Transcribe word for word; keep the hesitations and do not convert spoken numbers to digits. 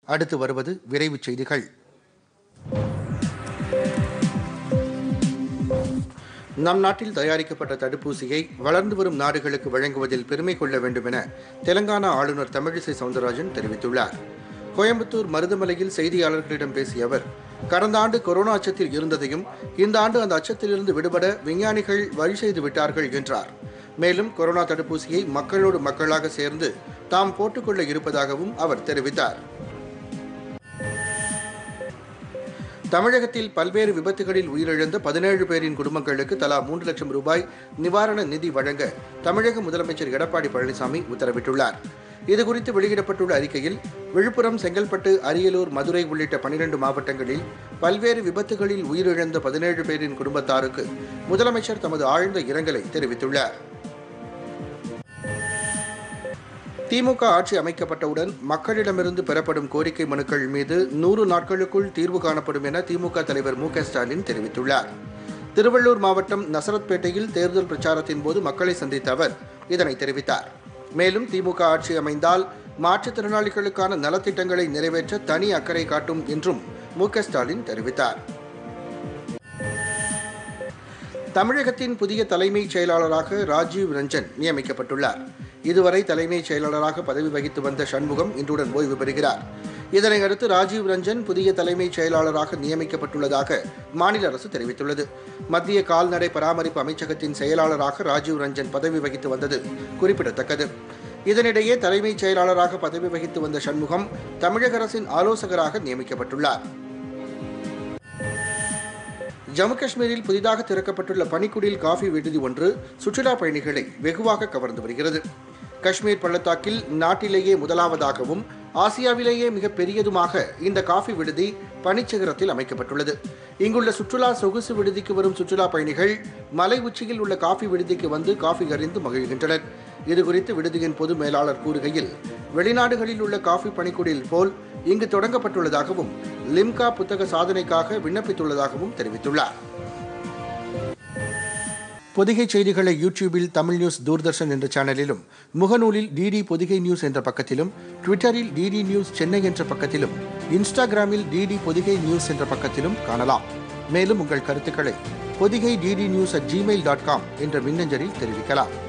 அடுத்து வருவது விரைவுச் செய்திகள். நம் நாட்டில் தயாரிக்கப்பட்ட தடுப்பூசியை வளர்ந்து வரும் நாடுகளுக்கு வழங்குவதில் பெருமை கொள்ள வேண்டும் என தெலங்கானா ஆளுநர் தமிழிசை சவுந்தரராஜன் தெரிவித்துள்ளார். கோயம்புத்தூர் மருதமலையில் செய்தியாளர்களிடம் பேசிய அவர், கடந்த ஆண்டு கொரோனா அச்சத்தில் இருந்ததையும் இந்த ஆண்டு அந்த அச்சத்திலிருந்து விடுபட விஞ்ஞானிகள் வழி செய்து விட்டார்கள் என்றார். மேலும் கொரோனா தடுப்பூசியை மக்களோடு மக்களாக சேர்ந்து தாம் போட்டுக்கொள்ள இருப்பதாகவும் அவர் தெரிவித்தார். தமிழகத்தில் பல்வேறு விபத்துகளில் உயிரிழந்த பதினேழு பேரின் குடும்பங்களுக்கு தலா மூன்று லட்சம் ரூபாய் நிவாரண நிதி வழங்க தமிழக முதலமைச்சர் எடப்பாடி பழனிசாமி உத்தரவிட்டுள்ளார். இதுகுறித்து வெளியிடப்பட்டுள்ள அறிக்கையில், விழுப்புரம், செங்கல்பட்டு, அரியலூர், மதுரை உள்ளிட்ட பனிரண்டு மாவட்டங்களில் பல்வேறு விபத்துகளில் உயிரிழந்த பதினேழு பேரின் குடும்பத்தாருக்கு முதலமைச்சர் தமது ஆழ்ந்த இரங்கலை தெரிவித்துள்ளார். திமுக ஆட்சி அமைக்கப்பட்டவுடன் மக்களிடமிருந்து பெறப்படும் கோரிக்கை மனுக்கள் மீது நூறு நாட்களுக்குள் தீர்வு காணப்படும் என திமுக தலைவர் மு க ஸ்டாலின் தெரிவித்துள்ளார். திருவள்ளூர் மாவட்டம் நசரத்பேட்டையில் தேர்தல் பிரச்சாரத்தின் போது மக்களை சந்தித்த அவர் இதனை தெரிவித்தார். மேலும் திமுக ஆட்சி அமைந்தால் மாற்றுத்திறனாளிகளுக்கான நலத்திட்டங்களை நிறைவேற்ற தனி அக்கறை காட்டும் என்றும் மு க ஸ்டாலின் தெரிவித்தார். தமிழகத்தின் புதிய தலைமைச் செயலாளராக ராஜீவ் ரஞ்சன் நியமிக்கப்பட்டுள்ளார். இதுவரை தலைமைச் செயலாளராக பதவி வகித்து வந்த சண்முகம் இன்றுடன் ஓய்வு பெறுகிறார். இதனையடுத்து ராஜீவ் ரஞ்சன் புதிய தலைமைச் செயலாளராக நியமிக்கப்பட்டுள்ளதாக மாநில அரசு தெரிவித்துள்ளது. மத்திய கால்நடை பராமரிப்பு அமைச்சகத்தின் செயலாளராக ராஜீவ் ரஞ்சன் பதவி வகித்து வந்தது குறிப்பிடத்தக்கது. இதனிடையே தலைமைச் செயலாளராக பதவி வகித்து வந்த சண்முகம் தமிழக அரசின் ஆலோசகராக நியமிக்கப்பட்டுள்ளார். ஜம்மு காஷ்மீரில் புதிதாக திறக்கப்பட்டுள்ள பனிக்குடில் காஃபி விடுதி ஒன்று சுற்றுலா பயணிகளை வெகுவாக கவர்ந்து வருகிறது. காஷ்மீர் பள்ளத்தாக்கில் நாட்டிலேயே முதலாவதாகவும் ஆசியாவிலேயே மிக பெரியதுமாக இந்த காஃபி விடுதி பனிச்சிகரத்தில் அமைக்கப்பட்டுள்ளது. இங்குள்ள சுற்றுலா சொகுசு விடுதிக்கு வரும் சுற்றுலா பயணிகள் மலை உச்சியில் உள்ள காஃபி விடுதிக்கு வந்து காஃபி அறிந்து மகிழ்கின்றனர். இதுகுறித்து விடுதியின் பொது மேலாளர் கூறுகையில், வெளிநாடுகளில் உள்ள காஃபி பனிக்குடில் போல் இங்கு தொடங்கப்பட்டுள்ளதாகவும் லிம்கா புத்தக சாதனைக்காக விண்ணப்பித்துள்ளதாகவும் தெரிவித்துள்ளார். பொதிகை செய்திகளை யூடியூபில் தமிழ் நியூஸ் தூர்தர்ஷன் என்ற சேனலிலும், முகநூலில் டிடி பொதிகை நியூஸ் என்ற பக்கத்திலும், ட்விட்டரில் டிடி நியூஸ் சென்னை என்ற பக்கத்திலும், இன்ஸ்டாகிராமில் டிடி பொதிகை நியூஸ் என்ற பக்கத்திலும் காணலாம். மேலும் உங்கள் கருத்துக்களை Pothigai DD news at Gmail dot com என்ற மின்னஞ்சலில் தெரிவிக்கலாம்.